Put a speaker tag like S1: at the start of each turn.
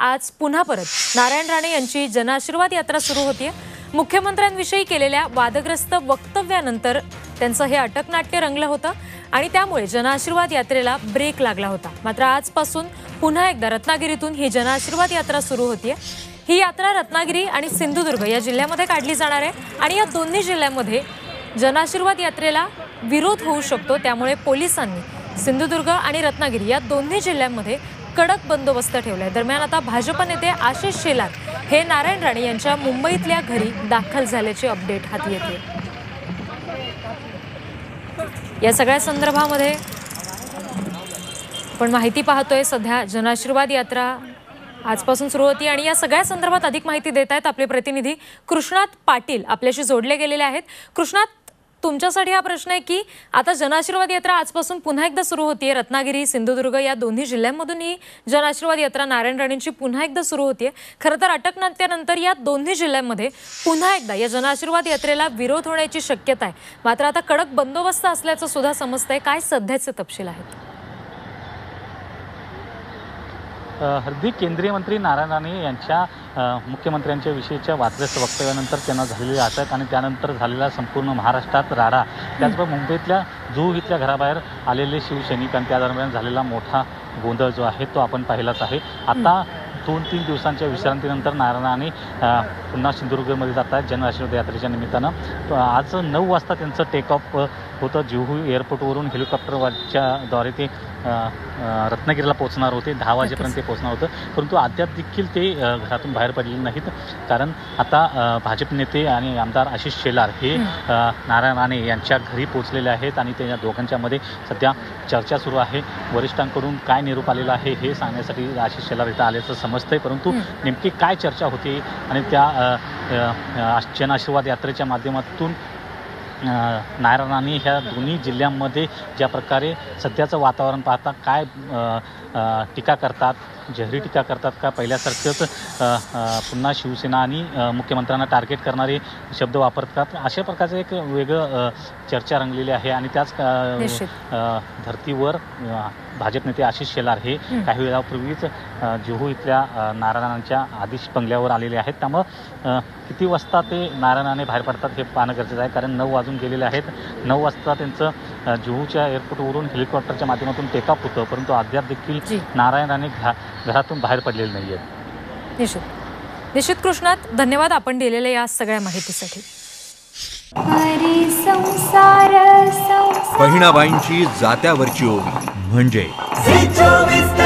S1: आज पुन्हा परत नारायण राणे यांची जनआशीर्वाद यात्रा सुरू होतीये। मुख्यमंत्र्यांविषयी केलेल्या वादग्रस्त वक्तव्यानंतर त्यांचं हे अटकनाट्य रंगलं होतं आणि त्यामुळे जनआशीर्वाद यात्रेला ब्रेक लागला होता। मात्र आजपासून पुन्हा एकदा रत्नागिरीतून ही जनआशीर्वाद यात्रा सुरू होतीये। ही यात्रा रत्नागिरी आणि सिंधुदुर्ग या जिल्ह्यामध्ये काढली जाणार आहे आणि या दोन्ही जिल्ह्यांमध्ये जनआशीर्वाद यात्रेला विरोध होऊ शकतो। त्यामुळे पोलिसांनी सिंधुदुर्ग आणि रत्नागिरी या दोन्ही जिल्ह्यांमध्ये कडक बंदोबस्त ठेवलाय। दरम्यान आता भाजप नेते आशिष शेलार हे नारायण राणे यांच्या मुंबईतल्या घरी दाखल झाल्याची अपडेट हाती येते। या सगळ्या संदर्भामध्ये आपण माहिती पाहतोय। सध्या जनआशीर्वाद यात्रा आजपासून सुरू होती आणि या सगळ्या संदर्भात अधिक माहिती देत आहेत आपले प्रतिनिधी कृष्णात पाटील आपल्याशी जोडले गेलेले आहेत। कृष्णात, तुमच्यासाठी हा प्रश्न आहे की आता जनआशीर्वाद यात्रा आजपासून पुन्हा एकदा सुरू होतीये। रत्नागिरी सिंधुदुर्ग या दोन्ही जिल्ह्यांमधून ही जनआशीर्वाद यात्रा नारायण राणेंची पुन्हा एकदा सुरू होतीये। खरं तर अटकनाट्यानंतर या दोन्ही जिल्ह्यांमध्ये पुन्हा एकदा या जनआशीर्वाद यात्रेला विरोध होण्याची शक्यता आहे। मात्र आता कडक बंदोबस्त असल्याचं सुद्धा समजतंय। काय सध्याचे तपशील आहेत?
S2: हरदी केंद्रीय मंत्री नारायण राणे यांच्या मुख्यमंत्र्यांच्या विषयीच्या वादग्रस्त वक्तव्यानंतर त्यांना झालेली अटक आणि त्यानंतर झालेला संपूर्ण महाराष्ट्रात राडा, त्याचबरोबर मुंबईतल्या जुहू इथल्या घराबाहेर आलेले शिवसैनिक आणि त्या दरम्यान झालेला मोठा गोंधळ जो आहे तो आपण पाहिलाच आहे। आता 2-3 दिवसांच्या विश्रांतीनंतर नारायण राणे पुन्हा सिंधुदुर्गमध्ये जात आहेत जनआशीर्वाद यात्रेच्या निमित्तानं। आज 9 वाजता त्यांचं टेक ऑफ होतं। जुहू एअरपोर्टवरून हेलिकॉप्टरच्या द्वारे ते रत्नागिरीला पोहोचणार होते। 10 वाजेपर्यंत ते पोहोचणार होतं, परंतु अद्याप देखील ते घरातून बाहेर पडलेले नाहीत। कारण आता भाजप नेते आणि आमदार आशिष शेलार हे नारायण राणे यांच्या घरी पोहोचलेले आहेत आणि त्या दोघांच्यामध्ये सध्या चर्चा सुरू आहे। वरिष्ठांकडून काय निरोप आलेला आहे हे सांगण्यासाठी आशिष शेलार इथं आल्याचं समजतंय, परंतु नेमकी काय चर्चा होती आणि त्या जनआशीर्वाद यात्रेच्या माध्यमातून नारायण राणे ह्या दोन्ही जिल्ह्यांमध्ये ज्या प्रकारे सध्याचं वातावरण पाहता काय टीका करतात, जाहीर टीका करतात का पहिल्यासारखंच पुन्हा शिवसेना आणि मुख्यमंत्र्यांना टार्गेट करणारे शब्द वापरतात, अशा प्रकारचं एक वेगळं चर्चा रंगलेली आहे। आणि त्याच धर्तीवर भाजप नेते आशिष शेलार हे काही वेळापूर्वीच जुहू इथल्या नारायणांच्या आदेश बंगल्यावर आलेले आहेत। त्यामुळं किती वाजता ते नारायणाने बाहेर पडतात हे पाहणं गरजेचं आहे, कारण 9 वाजून गेलेले आहेत। 9 वाजता त्यांचं जुहूच्या एअरपोर्टवरून हेलिकॉप्टरच्या माध्यमातून टेकऑफ होतं, परंतु अद्याप देखील नारायण राणे घरातून बाहेर पडलेले नाही आहेत।
S1: निश्चित कृष्णात, धन्यवाद आपण दिलेल्या या सगळ्या माहितीसाठी।
S3: बहिणाबाईंची जात्यावरची ओवी म्हणजे